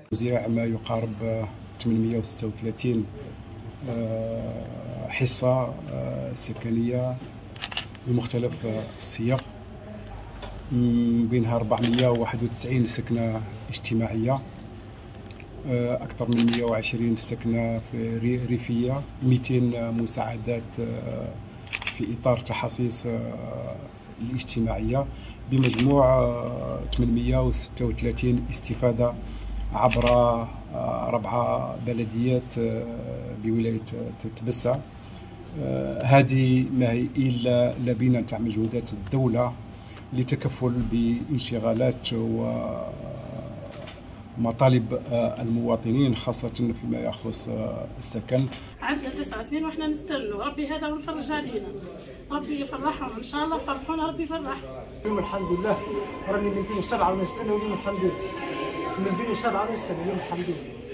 توزيع ما يقارب 836 حصة سكنية بمختلف الصيغ، بينها 491 سكنة اجتماعية، أكثر من 120 سكنة في ريفية، 200 مساعدات في إطار تحصيص الاجتماعية، بمجموع 836 استفادة عبر 4 بلديات بولاية تبسة. هذه ما هي إلا لبنة تاع مجهودات الدولة لتكفل بانشغالات ومطالب المواطنين، خاصة فيما يخص السكن. عندنا 9 سنين واحنا نستنوا ربي هذا ويفرج علينا، ربي يفرحهم ان شاء الله، فرحونا ربي يفرح. اليوم الحمد لله راني من 2007 ونستنى، واليوم الحمد لله من 2007 ونستنى، اليوم الحمد لله.